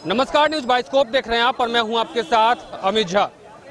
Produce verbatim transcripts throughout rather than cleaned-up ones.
नमस्कार, news bioscope देख रहे हैं आप और मैं हूं आपके साथ अमित झा।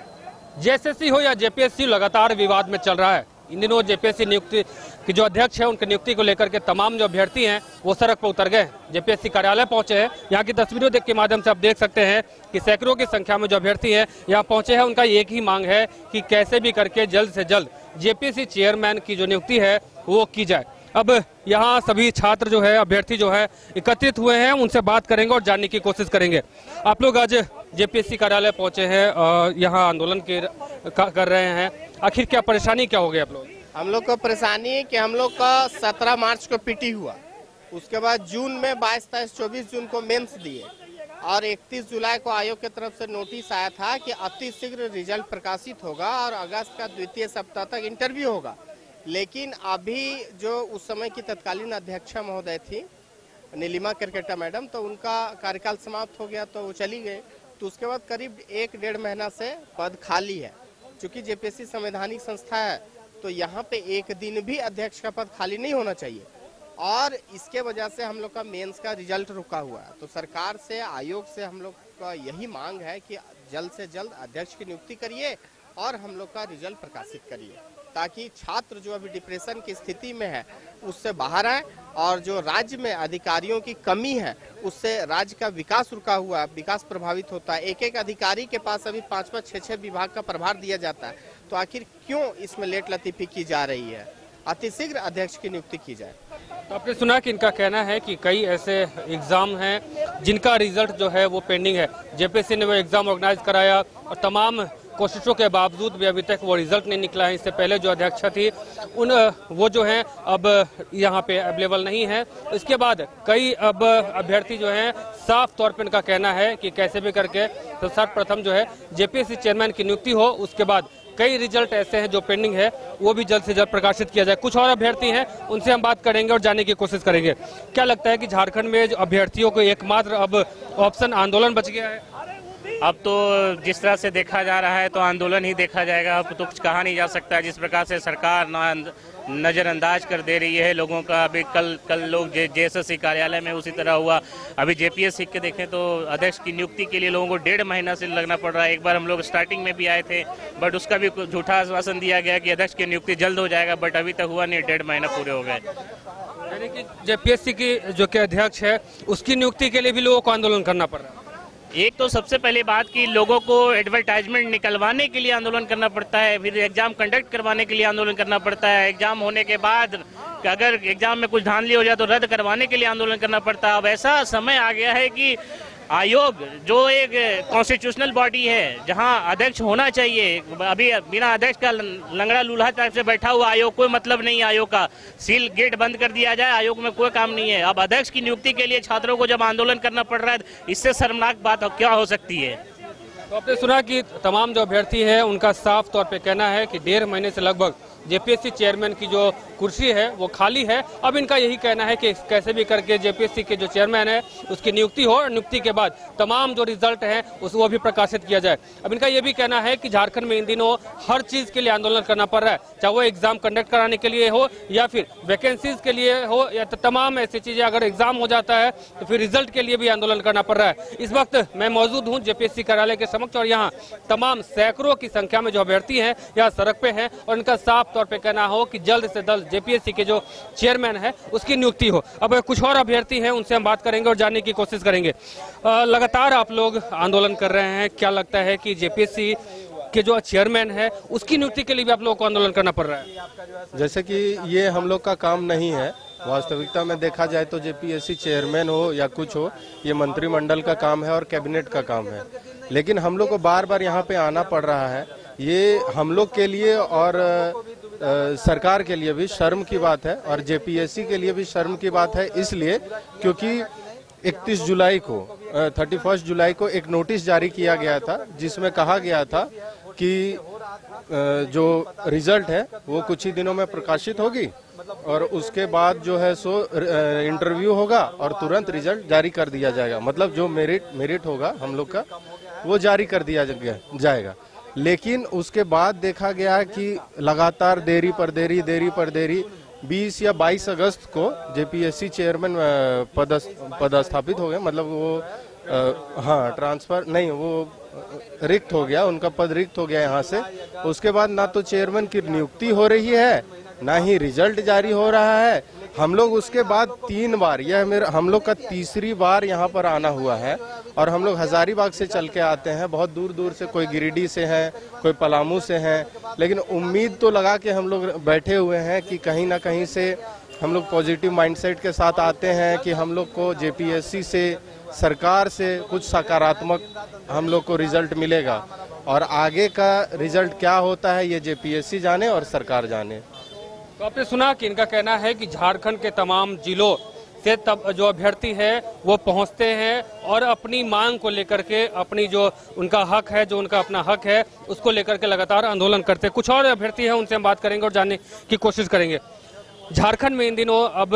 जेएसएससी हो या जेपीएससी लगातार विवाद में चल रहा है। इन दिनों जेपीएससी नियुक्ति की जो अध्यक्ष है उनकी नियुक्ति को लेकर के तमाम जो अभ्यर्थी हैं वो सड़क पर उतर गए, जेपीएससी कार्यालय पहुंचे हैं। यहाँ की तस्वीरों देख के माध्यम से आप देख सकते हैं कि सैकड़ों की संख्या में जो अभ्यर्थी हैं यहाँ पहुंचे हैं। उनका एक ही मांग है कि कैसे भी करके जल्द से जल्द जेपीएससी चेयरमैन की जो नियुक्ति है वो की जाए। अब यहाँ सभी छात्र जो है, अभ्यर्थी जो है एकत्रित हुए हैं, उनसे बात करेंगे और जानने की कोशिश करेंगे। आप लोग आज जेपीएससी कार्यालय पहुंचे हैं, यहाँ आंदोलन के कर रहे हैं, आखिर क्या परेशानी क्या हो गई आप लोग? हम लोग को परेशानी है कि हम लोग का सत्रह मार्च को पीटी हुआ, उसके बाद जून में बाईस तेईस चौबीस जून को मेंस दिए और इकतीस जुलाई को आयोग की तरफ से नोटिस आया था कि अति शीघ्र रिजल्ट प्रकाशित होगा और अगस्त का द्वितीय सप्ताह तक इंटरव्यू होगा। लेकिन अभी जो उस समय की तत्कालीन अध्यक्षा महोदय थी नीलिमा केरकेटा मैडम, तो उनका कार्यकाल समाप्त हो गया तो वो चली गई। तो उसके बाद करीब एक डेढ़ महीना से पद खाली है। चूंकि जेपीएससी संवैधानिक संस्था है तो यहाँ पे एक दिन भी अध्यक्ष का पद खाली नहीं होना चाहिए और इसके वजह से हम लोग का मेंस का रिजल्ट रुका हुआ है। तो सरकार से, आयोग से हम लोग का यही मांग है कि जल्द से जल्द अध्यक्ष की नियुक्ति करिए और हम लोग का रिजल्ट प्रकाशित करिए, ताकि छात्र जो अभी डिप्रेशन की स्थिति में है उससे बाहर आए और जो राज्य में अधिकारियों की कमी है उससे राज्य का विकास रुका हुआ है, विकास प्रभावित होता है। एक एक अधिकारी के पास अभी पाँच पाँच छः छः विभाग का प्रभार दिया जाता है, तो आखिर क्यों इसमें लेट लतीफी की जा रही है? अतिशीघ्र अध्यक्ष की नियुक्ति की जाए। तो आपने सुना कि इनका कहना है कि कई ऐसे एग्जाम हैं जिनका रिजल्ट जो है वो पेंडिंग है। जेपीएससी ने वो एग्जाम ऑर्गेनाइज कराया और तमाम कोशिशों के बावजूद भी अभी तक वो रिजल्ट नहीं निकला है। इससे पहले जो अध्यक्षा थी उन वो जो हैं अब यहाँ पे अवेलेबल नहीं है। इसके बाद कई अब अभ्यर्थी जो हैं साफ तौर पे इनका कहना है कि कैसे भी करके तो सर्वप्रथम जो है जेपीएससी चेयरमैन की नियुक्ति हो, उसके बाद कई रिजल्ट ऐसे हैं जो पेंडिंग है वो भी जल्द से जल्द प्रकाशित किया जाए। कुछ और अभ्यर्थी हैं, उनसे हम बात करेंगे और जानने की कोशिश करेंगे। क्या लगता है कि झारखंड में जो अभ्यर्थियों को एकमात्र अब ऑप्शन आंदोलन बच गया है? अब तो जिस तरह से देखा जा रहा है तो आंदोलन ही देखा जाएगा। अब तो कुछ कहा नहीं जा सकता। जिस प्रकार से सरकार नज़रअंदाज कर दे रही है लोगों का। अभी कल कल लोग जेएसएससी कार्यालय में उसी तरह हुआ। अभी जेपीएससी के देखें तो अध्यक्ष की नियुक्ति के लिए लोगों को डेढ़ महीना से लगना पड़ रहा है। एक बार हम लोग स्टार्टिंग में भी आए थे बट उसका भी झूठा आश्वासन दिया गया कि अध्यक्ष की नियुक्ति जल्द हो जाएगा, बट अभी तक हुआ नहीं, डेढ़ महीना पूरे हो गए। यानी कि जेपीएससी की जो के अध्यक्ष है उसकी नियुक्ति के लिए भी लोगों को आंदोलन करना पड़ रहा है। एक तो सबसे पहले बात कि लोगों को एडवर्टाइजमेंट निकलवाने के लिए आंदोलन करना पड़ता है, फिर एग्जाम कंडक्ट करवाने के लिए आंदोलन करना पड़ता है, एग्जाम होने के बाद अगर एग्जाम में कुछ धांधली हो जाए तो रद्द करवाने के लिए आंदोलन करना पड़ता है। अब ऐसा समय आ गया है कि आयोग जो एक कॉन्स्टिट्यूशनल बॉडी है जहां अध्यक्ष होना चाहिए, अभी बिना अध्यक्ष का लंगड़ा लूल्हा टाइप से बैठा हुआ आयोग, कोई मतलब नहीं है आयोग का। सील गेट बंद कर दिया जाए, आयोग में कोई काम नहीं है। अब अध्यक्ष की नियुक्ति के लिए छात्रों को जब आंदोलन करना पड़ रहा है, इससे शर्मनाक बात क्या हो सकती है? तो आपने सुना कि तमाम जो अभ्यर्थी है उनका साफ तौर पे कहना है कि डेढ़ महीने से लगभग जेपीएससी चेयरमैन की जो कुर्सी है वो खाली है। अब इनका यही कहना है कि कैसे भी करके जेपीएससी के जो चेयरमैन है उसकी नियुक्ति हो और नियुक्ति के बाद तमाम जो रिजल्ट है उस वो भी प्रकाशित किया जाए। अब इनका ये भी कहना है कि झारखंड में इन दिनों हर चीज के लिए आंदोलन करना पड़ रहा है, चाहे वो एग्जाम कंडक्ट कराने के लिए हो या फिर वैकेंसीज के लिए हो या तमाम ऐसी चीजें। अगर एग्जाम हो जाता है तो फिर रिजल्ट के लिए भी आंदोलन करना पड़ रहा है। इस वक्त मैं मौजूद हूँ जेपीएससी कार्यालय के समक्ष और यहाँ तमाम सैकड़ों की संख्या में जो अभ्यर्थी हैं यहाँ सड़क पे हैं और इनका साफ तौर पे कहना हो कि जल्द से जल्द जेपीएससी के जो चेयरमैन है उसकी नियुक्ति हो। अब कुछ और अभ्यर्थी हैं, उनसे हम बात करेंगे और जानने की कोशिश करेंगे। लगातार आप लोग आंदोलन कर रहे हैं, क्या लगता है कि जेपीएससी के जो चेयरमैन है उसकी नियुक्ति के लिए भी आप लोगों को आंदोलन करना पड़ रहा है? जैसे कि ये हम लोग का काम नहीं है। वास्तविकता में देखा जाए तो जेपीएससी चेयरमैन हो या कुछ हो, ये मंत्रिमंडल का काम है और कैबिनेट का काम है। लेकिन हम लोग को बार बार यहाँ पे आना पड़ रहा है। ये हम लोग के लिए और आ, सरकार के लिए भी शर्म की बात है और जेपीएससी के लिए भी शर्म की बात है, इसलिए क्योंकि इकतीस जुलाई को इकतीस जुलाई को एक नोटिस जारी किया गया था जिसमें कहा गया था कि जो रिजल्ट है वो कुछ ही दिनों में प्रकाशित होगी और उसके बाद जो है सो इंटरव्यू होगा और तुरंत रिजल्ट जारी कर दिया जाएगा। मतलब जो मेरिट मेरिट होगा हम लोग का वो जारी कर दिया जाएगा। लेकिन उसके बाद देखा गया कि लगातार देरी पर देरी देरी पर देरी बीस या बाईस अगस्त को जेपीएससी चेयरमैन पदस्थापित हो गए। मतलब वो आ, हाँ ट्रांसफर नहीं, वो रिक्त हो गया, उनका पद रिक्त हो गया यहाँ से। उसके बाद ना तो चेयरमैन की नियुक्ति हो रही है, ना ही रिजल्ट जारी हो रहा है। हम लोग उसके बाद तीन बार, यह मेरा हम लोग का तीसरी बार यहाँ पर आना हुआ है और हम लोग हजारीबाग से चल के आते हैं, बहुत दूर दूर से, कोई गिरिडीह से है, कोई पलामू से है, लेकिन उम्मीद तो लगा के हम लोग बैठे हुए हैं कि कहीं ना कहीं से हम लोग पॉजिटिव माइंडसेट के साथ आते हैं कि हम लोग को जेपीएससी से, सरकार से कुछ सकारात्मक हम लोग को रिजल्ट मिलेगा। और आगे का रिजल्ट क्या होता है ये जेपीएससी जाने और सरकार जाने। तो आपने सुना कि इनका कहना है कि झारखंड के तमाम जिलों से तब जो अभ्यर्थी है वो पहुंचते हैं और अपनी मांग को लेकर के, अपनी जो उनका हक है, जो उनका अपना हक है, उसको लेकर के लगातार आंदोलन करते हैं। कुछ और अभ्यर्थी हैं, उनसे हम बात करेंगे और जानने की कोशिश करेंगे। झारखंड में इन दिनों अब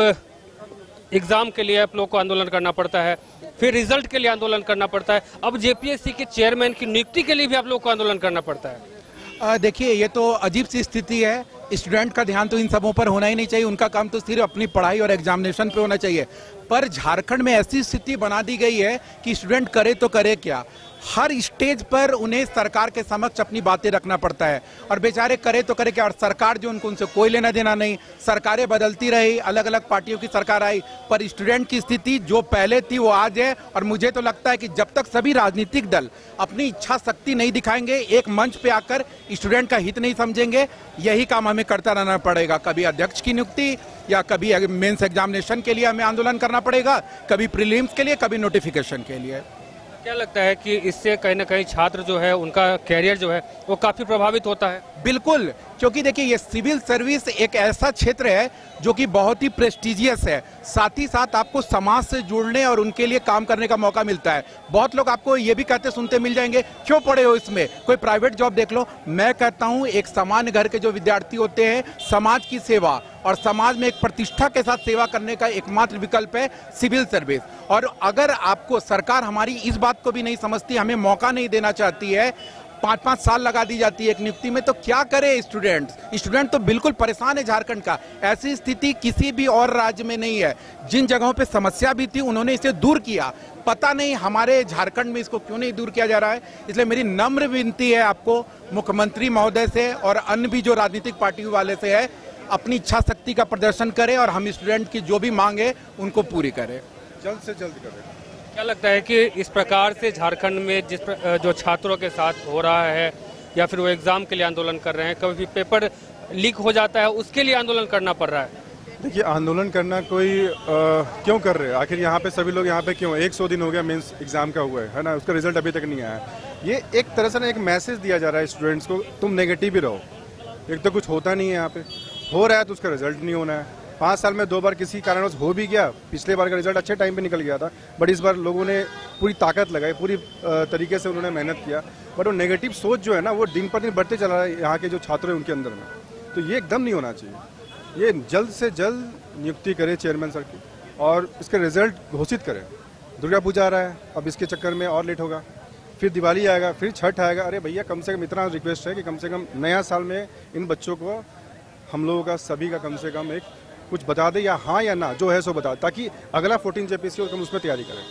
एग्जाम के लिए आप लोग को आंदोलन करना पड़ता है, फिर रिजल्ट के लिए आंदोलन करना पड़ता है, अब जेपीएससी के चेयरमैन की नियुक्ति के लिए भी आप लोग को आंदोलन करना पड़ता है। देखिए, ये तो अजीब सी स्थिति है। स्टूडेंट का ध्यान तो इन सबों पर होना ही नहीं चाहिए, उनका काम तो सिर्फ अपनी पढ़ाई और एग्जामिनेशन पे होना चाहिए। पर झारखंड में ऐसी स्थिति बना दी गई है कि स्टूडेंट करे तो करे क्या, हर स्टेज पर उन्हें सरकार के समक्ष अपनी बातें रखना पड़ता है और बेचारे करे तो करे क्या। और सरकार जो उनको उनसे कोई लेना देना नहीं, सरकारें बदलती रही, अलग अलग पार्टियों की सरकार आई, पर स्टूडेंट की स्थिति जो पहले थी वो आज है। और मुझे तो लगता है कि जब तक सभी राजनीतिक दल अपनी इच्छा शक्ति नहीं दिखाएंगे, एक मंच पे आकर स्टूडेंट का हित नहीं समझेंगे, यही काम हमें करता रहना पड़ेगा। कभी अध्यक्ष की नियुक्ति या कभी मेंस एग्जामिनेशन के लिए हमें आंदोलन करना पड़ेगा, कभी प्रीलिम्स के लिए, कभी नोटिफिकेशन के लिए। क्या लगता है कि इससे कहीं ना कहीं छात्र जो है, उनका कैरियर जो है वो काफी प्रभावित होता है? बिल्कुल, क्योंकि देखिए ये सिविल सर्विस एक ऐसा क्षेत्र है जो कि बहुत ही प्रेस्टिजियस है, साथ ही साथ आपको समाज से जुड़ने और उनके लिए काम करने का मौका मिलता है। बहुत लोग आपको ये भी कहते सुनते मिल जाएंगे, क्यों पढ़े हो इसमें, कोई प्राइवेट जॉब देख लो। मैं कहता हूँ एक सामान्य घर के जो विद्यार्थी होते हैं, समाज की सेवा और समाज में एक प्रतिष्ठा के साथ सेवा करने का एकमात्र विकल्प है सिविल सर्विस। और अगर आपको सरकार हमारी इस बात को भी नहीं समझती, हमें मौका नहीं देना चाहती है, पाँच पाँच साल लगा दी जाती है एक नियुक्ति में, तो क्या करे स्टूडेंट स्टूडेंट तो बिल्कुल परेशान है झारखंड का। ऐसी स्थिति किसी भी और राज्य में नहीं है। जिन जगहों पे समस्या भी थी उन्होंने इसे दूर किया, पता नहीं हमारे झारखंड में इसको क्यों नहीं दूर किया जा रहा है। इसलिए मेरी नम्र विनती है आपको, मुख्यमंत्री महोदय से और अन्य भी जो राजनीतिक पार्टी वाले से है, अपनी इच्छा शक्ति का प्रदर्शन करें और हम स्टूडेंट की जो भी मांगे उनको पूरी करें, जल्द से जल्द करें। क्या लगता है कि इस प्रकार से झारखंड में जिस जो छात्रों के साथ हो रहा है, या फिर वो एग्जाम के लिए आंदोलन कर रहे हैं, कभी पेपर लीक हो जाता है उसके लिए आंदोलन करना पड़ रहा है? देखिए, आंदोलन करना कोई आ, क्यों कर रहे हैं आखिर? यहाँ पे सभी लोग यहाँ पे क्यों? एक सौ दिन हो गया मेंस एग्जाम का हुआ है, है ना, उसका रिजल्ट अभी तक नहीं आया। ये एक तरह से ना एक मैसेज दिया जा रहा है स्टूडेंट्स को, तुम नेगेटिव ही रहो। एक तो कुछ होता नहीं है, यहाँ पे हो रहा है तो उसका रिजल्ट नहीं होना है। पाँच साल में दो बार किसी कारणवश हो भी गया, पिछले बार का रिजल्ट अच्छे टाइम पे निकल गया था, बट इस बार लोगों ने पूरी ताकत लगाई, पूरी तरीके से उन्होंने मेहनत किया, बट वो नेगेटिव सोच जो है ना वो दिन पर दिन बढ़ते चला रहा है यहाँ के जो छात्र हैं उनके अंदर में। तो ये एकदम नहीं होना चाहिए। ये जल्द से जल्द नियुक्ति करे चेयरमैन सर की और इसके रिजल्ट घोषित करें। दुर्गा पूजा आ रहा है, अब इसके चक्कर में और लेट होगा, फिर दिवाली आएगा, फिर छठ आएगा। अरे भैया, कम से कम इतना रिक्वेस्ट है कि कम से कम नया साल में इन बच्चों को, हम लोगों का, सभी का कम से कम एक कुछ बता दे, या हाँ या ना, जो है सो बता, ताकि अगला फोर्टीन जेपीएससी हम उसमें तैयारी करें।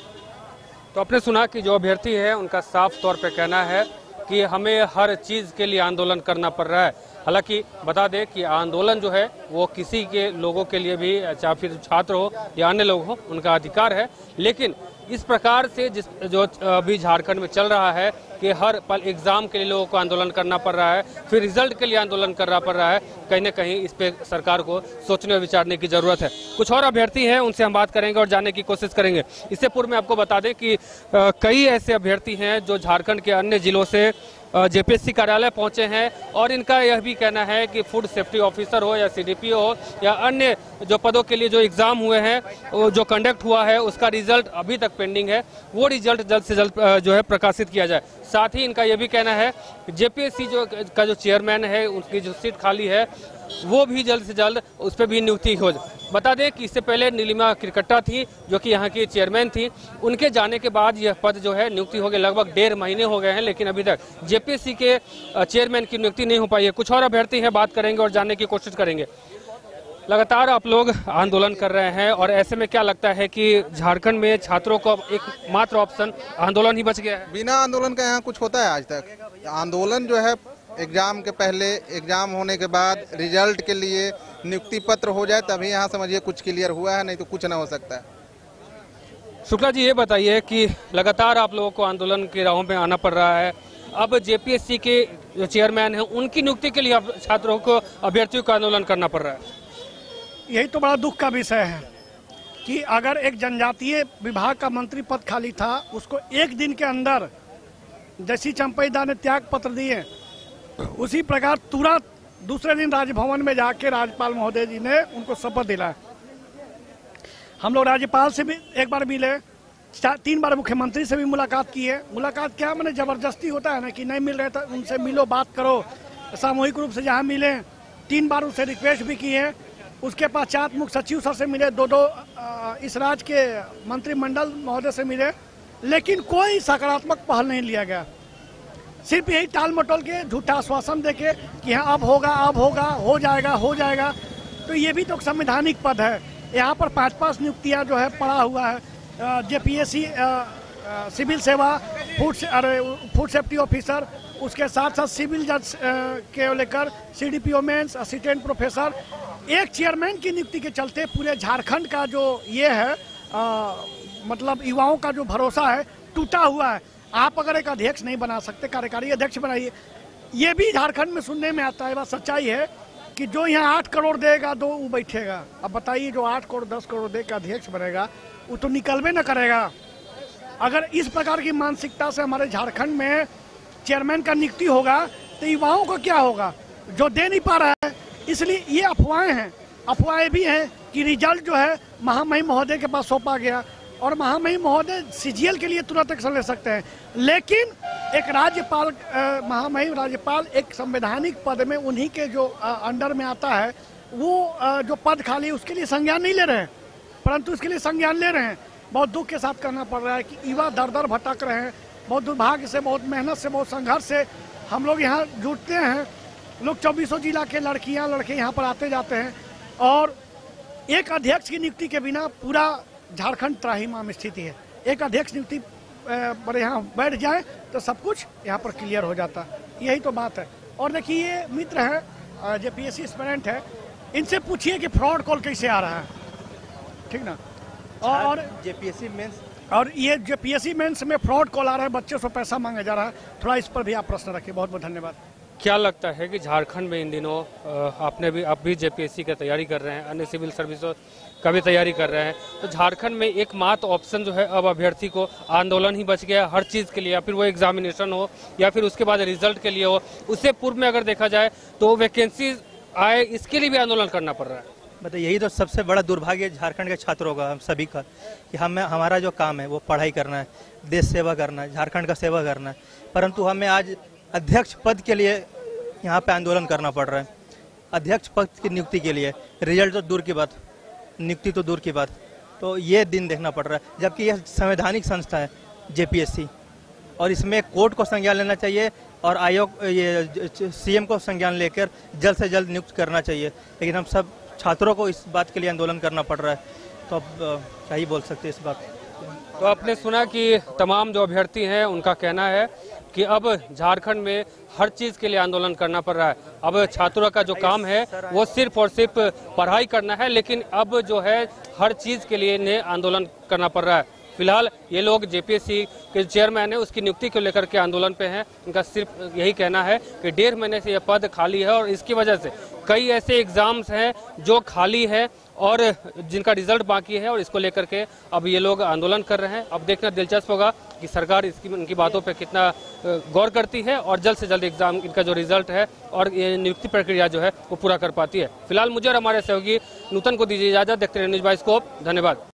तो आपने सुना कि जो अभ्यर्थी है उनका साफ तौर पे कहना है कि हमें हर चीज़ के लिए आंदोलन करना पड़ रहा है। हालांकि बता दें कि आंदोलन जो है वो किसी के लोगों के लिए भी, चाहे फिर छात्र हो या अन्य लोग हो, उनका अधिकार है। लेकिन इस प्रकार से जिस जो अभी झारखंड में चल रहा है कि हर पल एग्जाम के लिए लोगों को आंदोलन करना पड़ रहा है, फिर रिजल्ट के लिए आंदोलन करना पड़ रहा है, कहीं ना कहीं इस पे सरकार को सोचने और विचारने की जरूरत है। कुछ और अभ्यर्थी हैं, उनसे हम बात करेंगे और जानने की कोशिश करेंगे। इससे पूर्व में आपको बता दें कि कई ऐसे अभ्यर्थी हैं जो झारखंड के अन्य जिलों से जेपीएससी कार्यालय पहुंचे हैं और इनका यह भी कहना है कि फूड सेफ्टी ऑफिसर हो या सीडीपीओ हो या अन्य जो पदों के लिए जो एग्जाम हुए हैं, वो जो कंडक्ट हुआ है, उसका रिजल्ट अभी तक पेंडिंग है, वो रिजल्ट जल्द से जल्द जो है प्रकाशित किया जाए। साथ ही इनका यह भी कहना है जेपीएससी जो का जो चेयरमैन है, उनकी जो सीट खाली है, वो भी जल्द से जल्द उस पर भी नियुक्ति हो जाए। बता दें कि इससे पहले नीलिमा किरकट्टा थी जो कि यहाँ की चेयरमैन थी, उनके जाने के बाद यह पद जो है नियुक्ति हो गई, लगभग डेढ़ महीने हो गए हैं, लेकिन अभी तक जेपीएससी के चेयरमैन की नियुक्ति नहीं हो पाई है। कुछ और अभ्यर्थी हैं, बात करेंगे और जानने की कोशिश करेंगे। लगातार आप लोग आंदोलन कर रहे हैं और ऐसे में क्या लगता है कि झारखंड में छात्रों को एक मात्र ऑप्शन आंदोलन ही बच गया है? बिना आंदोलन का यहाँ कुछ होता है आज तक? आंदोलन जो है एग्जाम के पहले, एग्जाम होने के बाद, रिजल्ट के लिए नियुक्ति पत्र हो जाए तभी यहाँ समझिए कुछ क्लियर हुआ है, नहीं तो कुछ ना हो सकता है। शुक्ला जी, ये बताइए कि लगातार आप लोगों को आंदोलन की राहों में आना पड़ रहा है, अब जेपीएससी के जो चेयरमैन हैं उनकी नियुक्ति के लिए अब छात्रों को, अभ्यर्थियों को आंदोलन करना पड़ रहा है। यही तो बड़ा दुख का विषय है कि अगर एक जनजातीय विभाग का मंत्री पद खाली था, उसको एक दिन के अंदर जैसी चंपईदा ने त्याग पत्र दिए, उसी प्रकार तुरंत दूसरे दिन राजभवन में जाके राज्यपाल महोदय जी ने उनको शपथ दिलाया। हम लोग राज्यपाल से भी एक बार मिले, तीन बार मुख्यमंत्री से भी मुलाकात की है। मुलाकात क्या मैंने जबरदस्ती होता है ना कि नहीं मिल रहे तो उनसे मिलो, बात करो, सामूहिक रूप से जहाँ मिले। तीन बार उनसे रिक्वेस्ट भी की है। उसके पश्चात मुख्य सचिव सर से मिले, दो दो इस राज्य के मंत्रिमंडल महोदय से मिले, लेकिन कोई सकारात्मक पहल नहीं लिया गया। सिर्फ यही टाल मटोल के झूठा आश्वासन देके कि हाँ अब होगा, अब होगा, हो जाएगा, हो जाएगा। तो ये भी तो संवैधानिक पद है। यहाँ पर पाँच पाँच नियुक्तियाँ जो है पड़ा हुआ है। जेपीएससी सिविल सेवा, फूड अरे फूड सेफ्टी ऑफिसर, उसके साथ साथ सिविल जज के लेकर सीडीपीओ मेंस, असिस्टेंट प्रोफेसर। एक चेयरमैन की नियुक्ति के चलते पूरे झारखंड का जो ये है आ, मतलब युवाओं का जो भरोसा है टूटा हुआ है। आप अगर एक अध्यक्ष नहीं बना सकते, कार्यकारी अध्यक्ष बनाइए। ये भी झारखंड में सुनने में आता है। बात सच्चाई है कि जो यहाँ आठ करोड़ देगा दो वो बैठेगा। अब बताइए, जो आठ करोड़ दस करोड़ दे के अध्यक्ष बनेगा वो तो निकलवे न करेगा। अगर इस प्रकार की मानसिकता से हमारे झारखंड में चेयरमैन का नियुक्ति होगा तो युवाओं को क्या होगा जो दे नहीं पा रहा है। इसलिए ये अफवाहें हैं। अफवाहें भी हैं कि रिजल्ट जो है महामहिम महोदय के पास सौंपा गया और महामहिम महोदय सीजीएल के लिए तुरंत एक्शन ले सकते हैं, लेकिन एक राज्यपाल, महामहिम राज्यपाल एक संवैधानिक पद में उन्हीं के जो आ, अंडर में आता है, वो आ, जो पद खाली है उसके लिए संज्ञान नहीं ले रहे हैं, परंतु इसके लिए संज्ञान ले रहे हैं। बहुत दुख के साथ कहना पड़ रहा है कि युवा दर दर भटक रहे हैं। बहुत दुर्भाग्य से, बहुत मेहनत से, बहुत संघर्ष से हम लोग यहाँ जुटते हैं। लोग चौबीसों जिला के लड़कियाँ लड़के यहाँ पर आते जाते हैं और एक अध्यक्ष की नियुक्ति के बिना पूरा झारखंड त्राहिमाम स्थिति है। एक अध्यक्ष नियुक्ति पर यहाँ बैठ जाए तो सब कुछ यहाँ पर क्लियर हो जाता है। यही तो बात है। और देखिए, ये मित्र है, जेपीएससी एस्पिरेंट है, इनसे पूछिए कि फ्रॉड कॉल कैसे आ रहा है, ठीक ना। और जेपीएससी मेंस और ये जेपीएससी मेंस में फ्रॉड कॉल आ रहा है, बच्चों से पैसा मांगा जा रहा है। थोड़ा इस पर भी आप प्रश्न रखिए। बहुत बहुत धन्यवाद। क्या लगता है कि झारखंड में इन दिनों आपने भी आप भी जेपीएससी की तैयारी कर रहे हैं, अन्य सिविल सर्विसों का भी तैयारी कर रहे हैं, तो झारखंड में एकमात्र ऑप्शन जो है अब अभ्यर्थी को आंदोलन ही बच गया हर चीज़ के लिए, या फिर वो एग्जामिनेशन हो या फिर उसके बाद रिजल्ट के लिए हो। उससे पूर्व में अगर देखा जाए तो वैकेंसी आए, इसके लिए भी आंदोलन करना पड़ रहा है। मतलब यही तो सबसे बड़ा दुर्भाग्य झारखंड के छात्रों का, हम सभी का, कि हमें हमारा जो काम है वो पढ़ाई करना है, देश सेवा करना है, झारखंड का सेवा करना है, परंतु हमें आज अध्यक्ष पद के लिए यहाँ पे आंदोलन करना पड़ रहा है। अध्यक्ष पद की नियुक्ति के लिए रिजल्ट तो दूर की बात, नियुक्ति तो दूर की बात, तो ये दिन देखना पड़ रहा है। जबकि यह संवैधानिक संस्था है जेपीएससी, और इसमें कोर्ट को संज्ञान लेना चाहिए और आयोग ये सीएम को संज्ञान लेकर जल्द से जल्द नियुक्त करना चाहिए। लेकिन हम सब छात्रों को इस बात के लिए आंदोलन करना पड़ रहा है, तो अब क्या ही बोल सकते हैं इस बात। तो आपने सुना कि तमाम जो अभ्यर्थी हैं उनका कहना है कि अब झारखंड में हर चीज़ के लिए आंदोलन करना पड़ रहा है। अब छात्रों का जो काम है वो सिर्फ और सिर्फ पढ़ाई करना है, लेकिन अब जो है हर चीज़ के लिए इन्हें आंदोलन करना पड़ रहा है। फिलहाल ये लोग जेपीएससी के चेयरमैन है उसकी नियुक्ति को लेकर के आंदोलन पे हैं। उनका सिर्फ यही कहना है कि डेढ़ महीने से यह पद खाली है और इसकी वजह से कई ऐसे एग्जाम्स हैं जो खाली है और जिनका रिजल्ट बाकी है, और इसको लेकर के अब ये लोग आंदोलन कर रहे हैं। अब देखना दिलचस्प होगा कि सरकार इसकी इनकी बातों पे कितना गौर करती है और जल्द से जल्द एग्जाम इनका जो रिजल्ट है और ये नियुक्ति प्रक्रिया जो है वो पूरा कर पाती है। फिलहाल मुझे और हमारे सहयोगी नूतन को दीजिए इजाजत। देखते रहिए न्यूज़ बाय स्कोप। धन्यवाद।